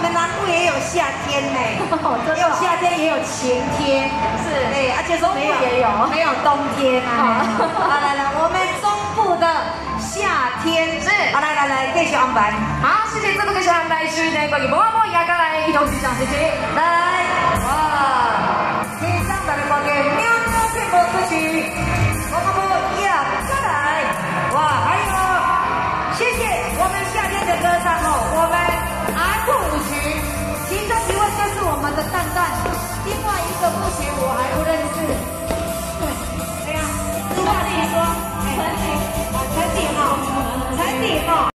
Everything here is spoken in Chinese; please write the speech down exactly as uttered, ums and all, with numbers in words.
们南部也有夏天呢，也有夏天，也有晴天，是，对，而且说没有也有，没有冬天啊。好，来来，我们中部的夏天是，好，来来来，继续安排。 好，谢谢这么个小安排，是那个波波也刚来一同欣赏，谢谢。 来，哇，欣赏大家看见喵喵这首歌曲，我们不也再来，哇，还有，谢谢我们夏天的歌唱哦，我们阿酷舞曲，其中一位就是我们的蛋蛋，另外一个不许我还不认识，对，对呀，实话自己说，哎，陈鼎，陈鼎哦，陈鼎哦。